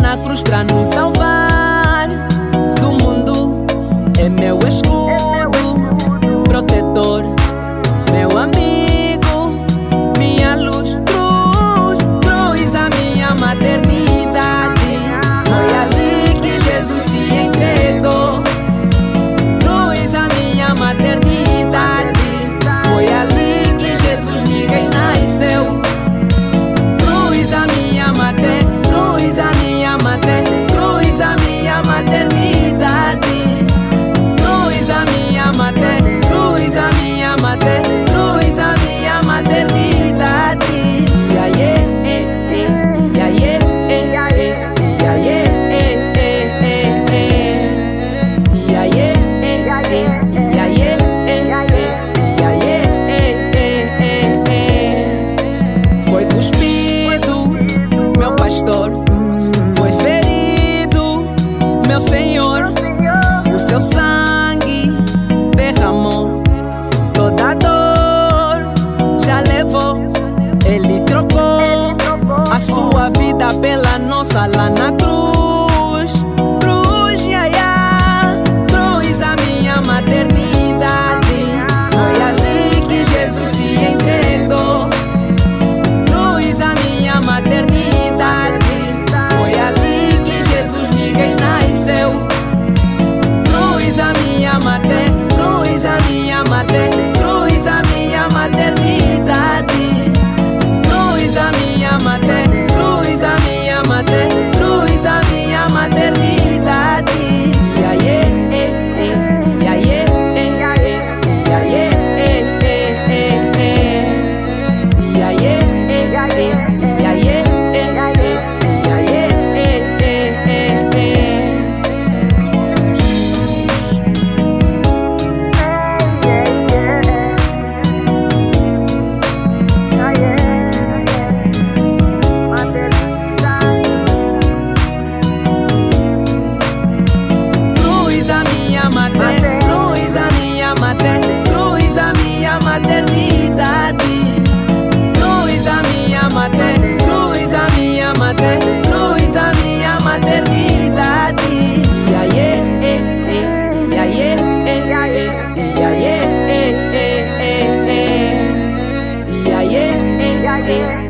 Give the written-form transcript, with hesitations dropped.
na cruz pra nos salvar do mundo. É meu escudo, protetor, meu amigo, minha luz. Cruz, cruz, a minha maternidade. Foi ali que Jesus se entregou. Cruz, a minha maternidade. Foi ali que Jesus me renasceu. Cruz, a minha mater, cruz, a minha mater, cruz, a minha maternidade. Cruz, a minha mater, cruz, a minha mater, cruz, a minha maternidade. E aí, e aí, e aí, e aí, e aí, e aí, foi cuspido, meu pastor, foi ferido, meu Senhor. O seu sangue derramou, toda dor já levou. Ele trocou a sua vida pela nossa lá na cruz. Cruz, cruz, a minha maternidade. Foi ali que Jesus se entregou. Cruz, a minha maternidade. Foi ali que Jesus me renasceu. Cruz, a minha mater, cruz, a minha mater, cruz, a minha maternidade. Cruz, a minha mater, cruz, a minha mater, cruz, a minha maternidade. E aí, e aí, e aí, e aí, e aí, e aí, cruz, a minha mater, cruz, a minha maternidade. Cruz, a minha mater, cruz, a minha mater, cruz, a minha maternidade. E aí, e aí, e aí, e aí, e aí, e aí.